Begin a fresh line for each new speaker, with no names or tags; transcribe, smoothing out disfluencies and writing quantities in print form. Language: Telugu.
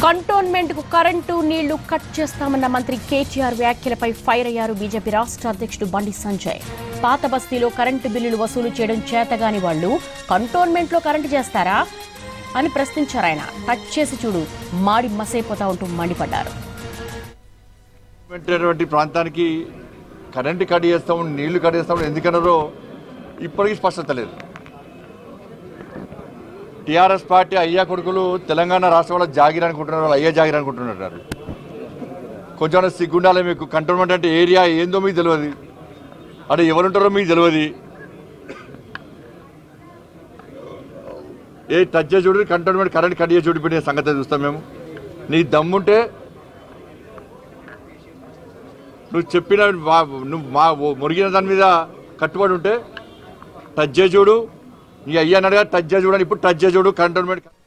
కంటోన్మెంట్ కు కరెంటు నీళ్లు కట్ చేస్తామన్న మంత్రి కేటీఆర్ వ్యాఖ్యలపై ఫైర్ అయ్యారు బీజేపీ రాష్ట్ర అధ్యక్షుడు బండి సంజయ్. పాత బస్తీలో కరెంటు బిల్లులు వసూలు చేయడం చేతగాని వాళ్లు కంటోన్మెంట్ లో కరెంటు చేస్తారా అని ప్రశ్నించారు. ఆయన టచ్ చేసి చూడు మాడి మసైపోతా ఉంటూ మండిపడ్డారు.
ప్రాంతానికి కరెంటు కట్ చేస్తాం, నీళ్లు కట్ చేస్తాం ఎందుకన్నారో ఇప్పటికీ స్పష్టత లేదు. టీఆర్ఎస్ పార్టీ అయ్యా కొడుకులు తెలంగాణ రాష్ట్రంలో జాగిర్ అనుకుంటున్నారు, వాళ్ళు అయ్యా జాగిర్ అనుకుంటున్నారు. కొంచెం సిగ్గుండాలి మీకు. కంటోన్మెంట్ అంటే ఏరియా ఏందో మీకు తెలియదు, అంటే ఎవరుంటారో మీకు తెలియదు. ఏ టచ్ చేసి చూడు కంటోన్మెంట్ కరెంట్ కట్ చేసి చూడిపోయిన సంగతి చూస్తాం మేము. నీ దమ్ముంటే నువ్వు చెప్పిన నువ్వు మా మురిగిన దాని మీద కట్టుబడి ఉంటే టచ్ చేసి చూడు. నీ అయ్యా అన్నాడుగా టచ్ చేసి చూడని, ఇప్పుడు టచ్ చేసి చూడు కంటోన్మెంట్.